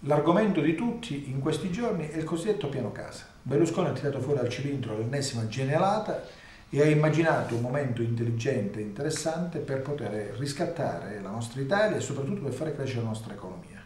L'argomento di tutti in questi giorni è il cosiddetto piano casa. Berlusconi ha tirato fuori al cilindro l'ennesima genialata e ha immaginato un momento intelligente e interessante per poter riscattare la nostra Italia e soprattutto per fare crescere la nostra economia.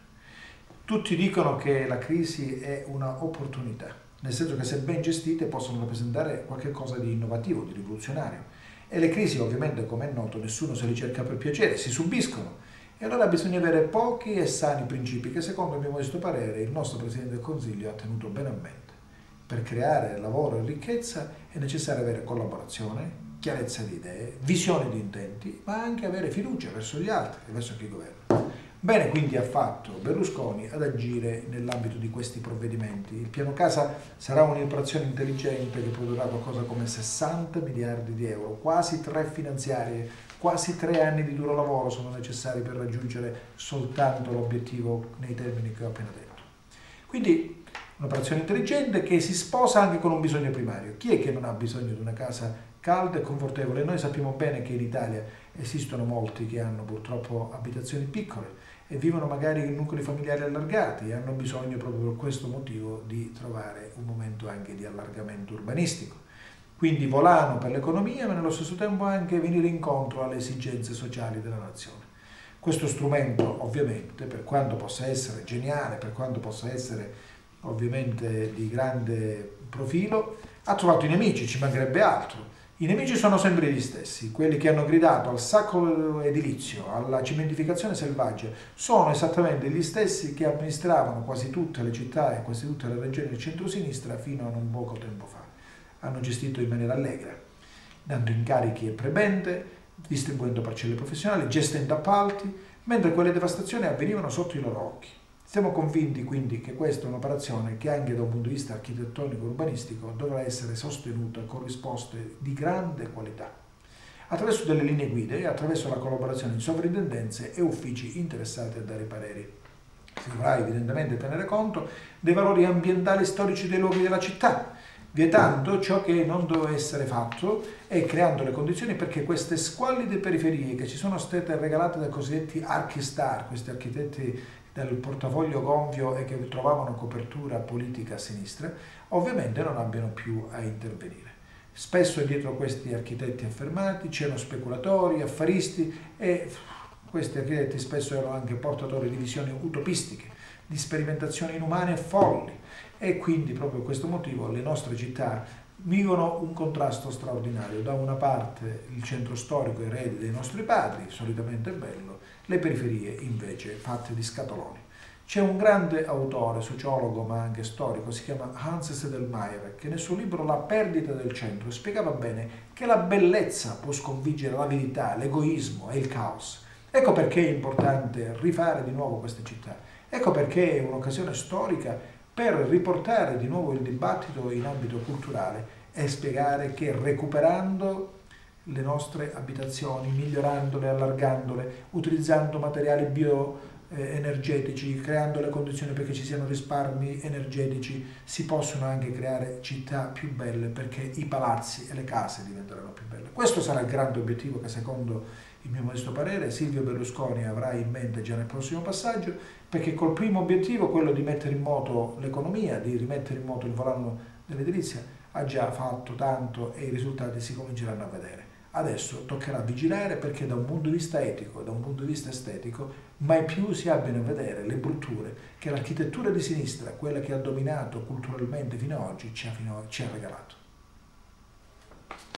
Tutti dicono che la crisi è un'opportunità, nel senso che se ben gestite possono rappresentare qualcosa di innovativo, di rivoluzionario. E le crisi ovviamente, come è noto, nessuno se le cerca per piacere, si subiscono. E allora bisogna avere pochi e sani principi che, secondo il mio modesto parere, il nostro Presidente del Consiglio ha tenuto bene a mente. Per creare lavoro e ricchezza è necessario avere collaborazione, chiarezza di idee, visione di intenti, ma anche avere fiducia verso gli altri e verso chi governa. Bene quindi ha fatto Berlusconi ad agire nell'ambito di questi provvedimenti. Il piano casa sarà un'operazione intelligente che produrrà qualcosa come 60 miliardi di euro, quasi 3 finanziarie, quasi 3 anni di duro lavoro sono necessari per raggiungere soltanto l'obiettivo nei termini che ho appena detto. Quindi un'operazione intelligente che si sposa anche con un bisogno primario. Chi è che non ha bisogno di una casa calda e confortevole? Noi sappiamo bene che in Italia esistono molti che hanno purtroppo abitazioni piccole e vivono magari in nuclei familiari allargati e hanno bisogno proprio per questo motivo di trovare un momento anche di allargamento urbanistico. Quindi volano per l'economia, ma nello stesso tempo anche venire incontro alle esigenze sociali della nazione. Questo strumento, ovviamente, per quanto possa essere geniale, per quanto possa essere ovviamente di grande profilo, ha trovato i nemici, ci mancherebbe altro. I nemici sono sempre gli stessi, quelli che hanno gridato al sacco edilizio, alla cementificazione selvaggia, sono esattamente gli stessi che amministravano quasi tutte le città e quasi tutte le regioni del centro-sinistra fino a non poco tempo fa. Hanno gestito in maniera allegra, dando incarichi e prebende, distribuendo parcelle professionali, gestendo appalti, mentre quelle devastazioni avvenivano sotto i loro occhi. Siamo convinti quindi che questa è un'operazione che anche da un punto di vista architettonico e urbanistico dovrà essere sostenuta con risposte di grande qualità, attraverso delle linee guida e attraverso la collaborazione di sovrintendenze e uffici interessati a dare pareri. Si dovrà evidentemente tenere conto dei valori ambientali e storici dei luoghi della città, vietando ciò che non deve essere fatto e creando le condizioni perché queste squallide periferie che ci sono state regalate dai cosiddetti archistar, questi architetti del portafoglio gonfio e che trovavano copertura politica a sinistra, ovviamente non abbiano più a intervenire. Spesso dietro questi architetti affermati c'erano speculatori, affaristi e questi architetti spesso erano anche portatori di visioni utopistiche, di sperimentazioni inumane e folli. E quindi proprio per questo motivo le nostre città vivono un contrasto straordinario. Da una parte il centro storico erede dei nostri padri, solitamente bello, le periferie invece fatte di scatoloni. C'è un grande autore, sociologo ma anche storico, si chiama Hans Sedlmayr, che nel suo libro La perdita del centro spiegava bene che la bellezza può sconfiggere l'avidità, l'egoismo e il caos. Ecco perché è importante rifare di nuovo queste città. Ecco perché è un'occasione storica per riportare di nuovo il dibattito in ambito culturale e spiegare che recuperando le nostre abitazioni, migliorandole, allargandole, utilizzando materiali bioenergetici, creando le condizioni perché ci siano risparmi energetici, si possono anche creare città più belle perché i palazzi e le case diventeranno più belle. Questo sarà il grande obiettivo che secondo il mio modesto parere Silvio Berlusconi avrà in mente già nel prossimo passaggio, perché col primo obiettivo, quello di mettere in moto l'economia, di rimettere in moto il volano dell'edilizia, ha già fatto tanto e i risultati si cominceranno a vedere. Adesso toccherà vigilare perché da un punto di vista etico, da un punto di vista estetico, mai più si abbiano a vedere le brutture che l'architettura di sinistra, quella che ha dominato culturalmente fino ad oggi, ci ha regalato.